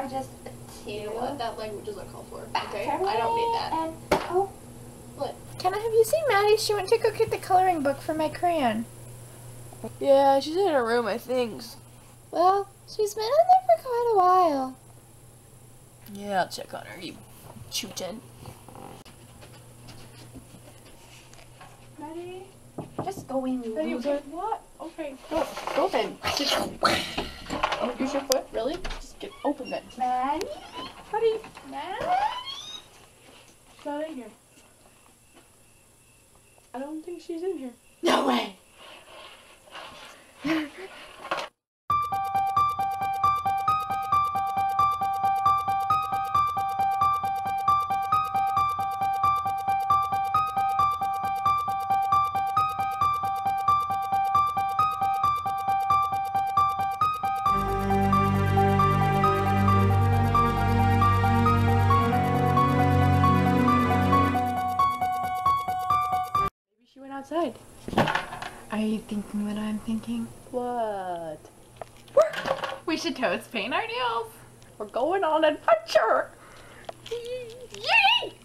are just two. You know what? That language is uncalled for. Back Okay? turn I don't need that. And, oh. What? Can I have you seen Maddie? She went to go get the coloring book for my crayon. Yeah, she's in her room, I think. Well, she's been in there for quite a while. Yeah, I'll check on her, you choochen. Ready? Just go in. Hey, what? Okay, go then. Oh, use your foot? Really? Just get open then. Maddie? Buddy. Maddie? She's not in here. I don't think she's in here. No way. She went outside. Are you thinking what I'm thinking? What? We should toast paint our nails. We're going on an adventure! Yay!